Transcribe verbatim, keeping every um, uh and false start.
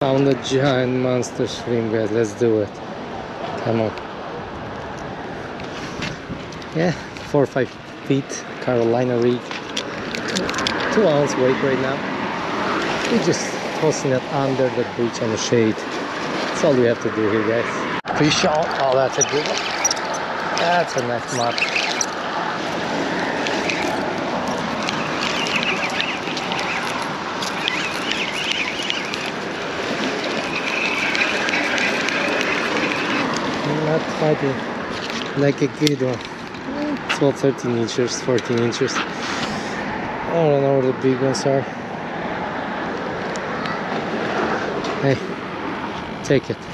Found a giant monster shrimp, guys. Let's do it. Come on. Yeah, four or five feet, Carolina rig. Two ounce weight right now. We're just tossing it under the bridge on the shade. That's all we have to do here, guys. Fish on. Oh, that's a good one. That's a nice mark. Not fighting like a good one. It's about thirteen inches, fourteen inches. I don't know where the big ones are. Hey, take it.